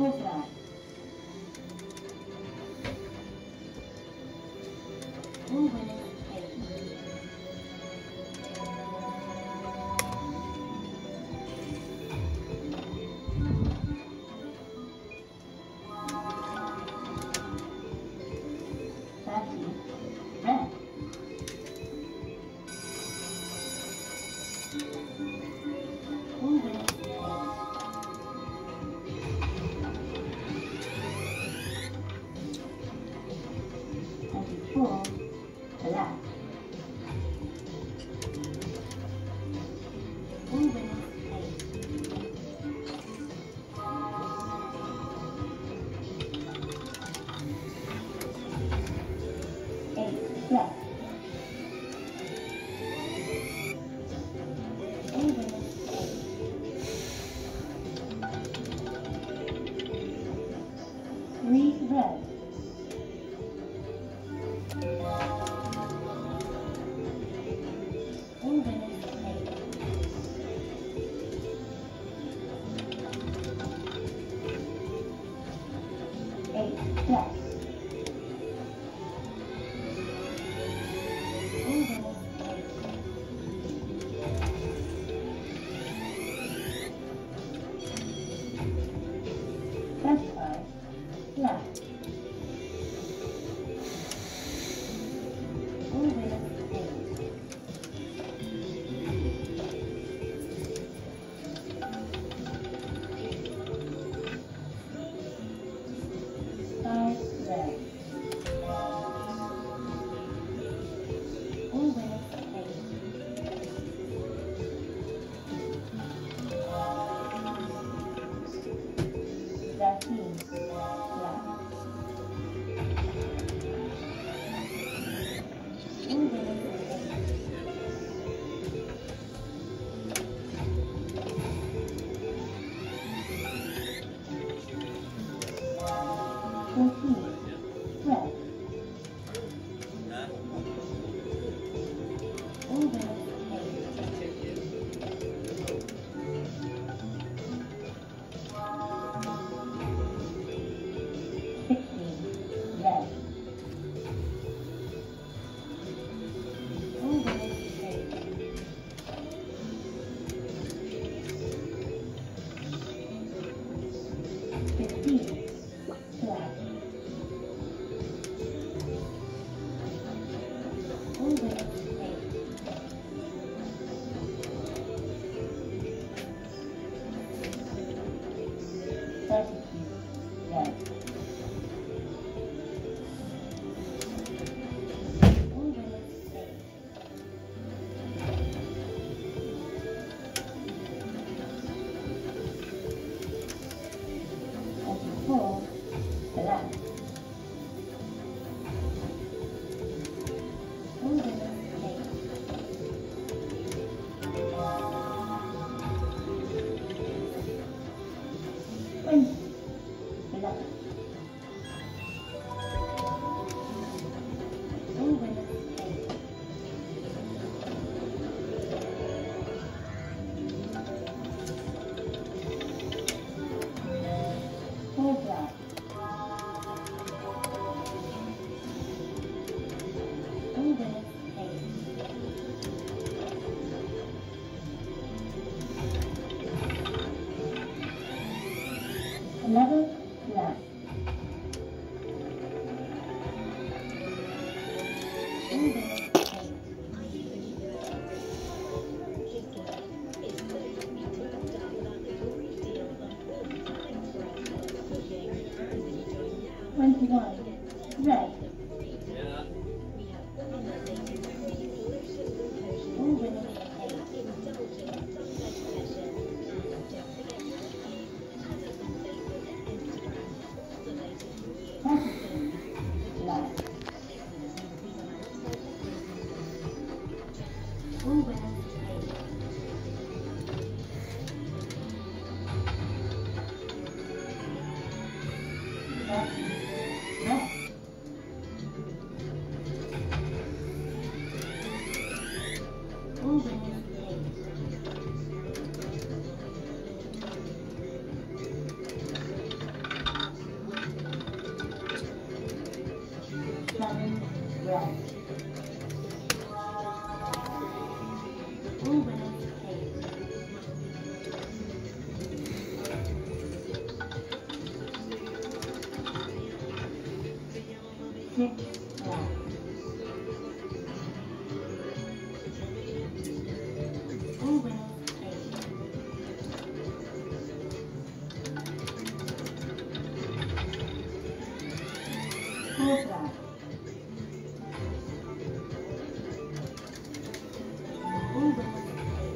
Full flat. Full winning 8. 30. Red. Full winning 8. 24. Black. Full winning 8. 8. Black. Full winning 8. 3 red. Full winning 8. 8 black. Full winning 8. 25 black. Full winning 8. 5 red. Full winning 8. 13 black. Full winning 14 red. Full winning 8. 16 red. Full winning 8. 15 black. Full winning 8. 32 red. Full winning 8. 24 black. Full winning 8. 20 black. Full winning 8. 4 black. Full winning 8. 11 black. Full winning 8. 21 red. Full winning 8. 32 black. Full winning 8. 30 red. Full winning 8. 32 All winners paid. 6 left. All winners paid. 4 left. All winners paid.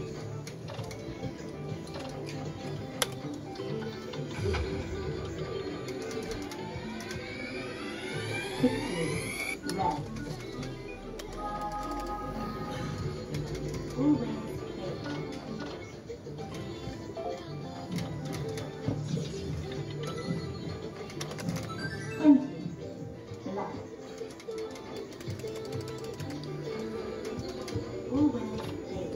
60 left. All winners paid. 20 left. All winners paid.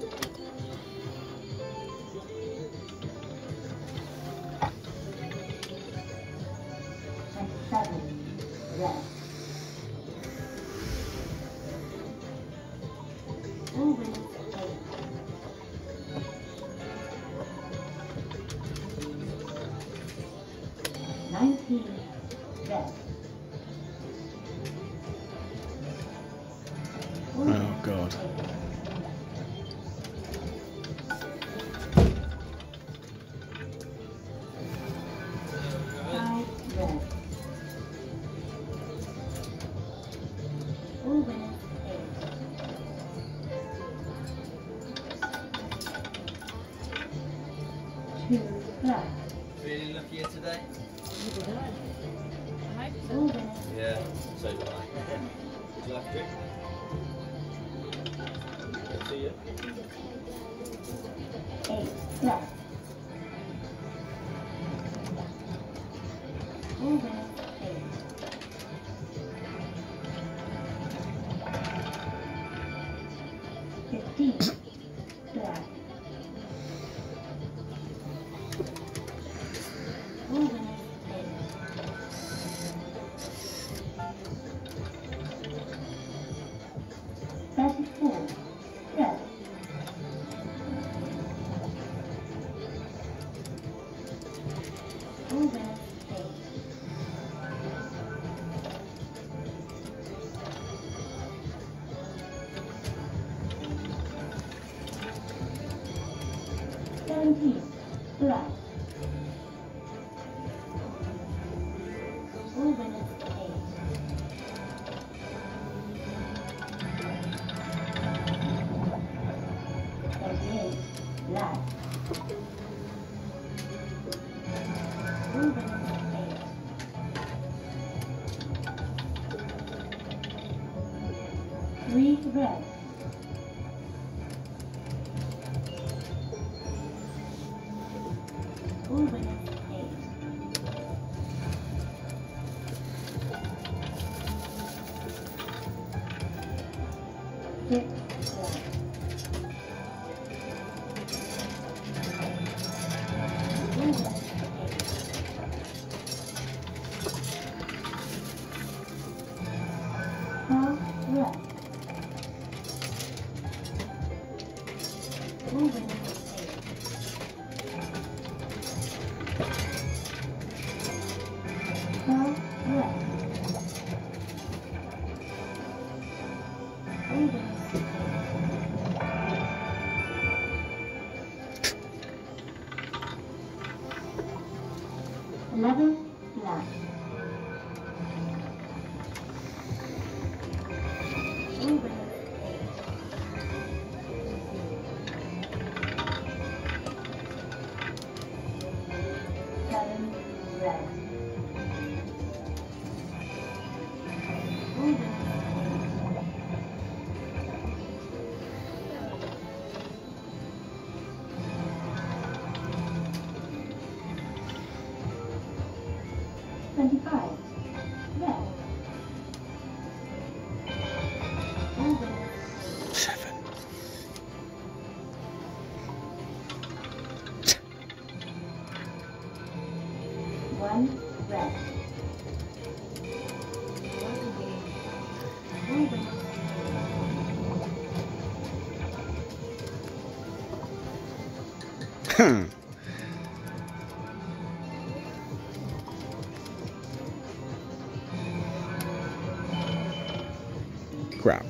27 left. All winners paid. 19 left. All Oh, winners God. paid. 5 left. All winners paid. 2 left. Feeling luckier today? All winners Yeah, so do I. Would you like a drink? See you. 8 left. All winners paid. 15 left. All winners paid. 34 left. All winners paid. 17 left. All winners paid. 28 left. All winners paid. 3 red. All winners paid. 6 left. All winners paid. 12 left. All winners paid. 12 left. All winners paid. 11 left. All winners paid. 7 red. All winners paid. 25 left. All winners 7. 1 red. All winners Crap.